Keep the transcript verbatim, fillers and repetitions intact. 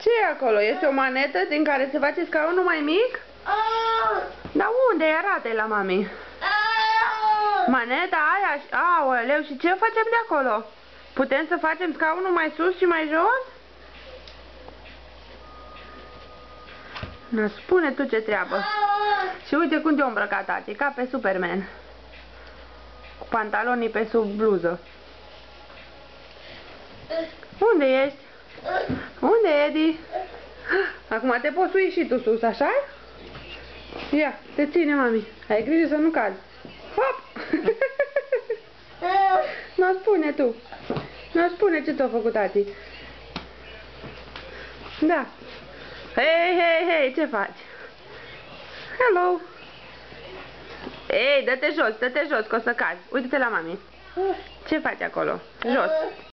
Ce e acolo? Este o manetă din care se face scaunul mai mic? Dar unde e? Arată-i la mami. Maneta aia? Aoleu, și ce facem de acolo? Putem să facem scaunul mai sus și mai jos? Nu, spune tu ce treabă. Și uite cum te-o îmbrăcat tati, ca pe Superman. Cu pantalonii pe sub bluză. Unde ești? Unde e, Edi? Acum te poți sui și tu sus, așa? Ia, te ține, mami. Ai grijă să nu cazi. Hop! Nu spune tu. Nu spune ce ți-a făcut tati. Da. Hei, hei, hei, ce faci? Hello! Ei, dă-te jos, dă-te jos, că o să cazi. Uite-te la mami. Ce faci acolo? Jos.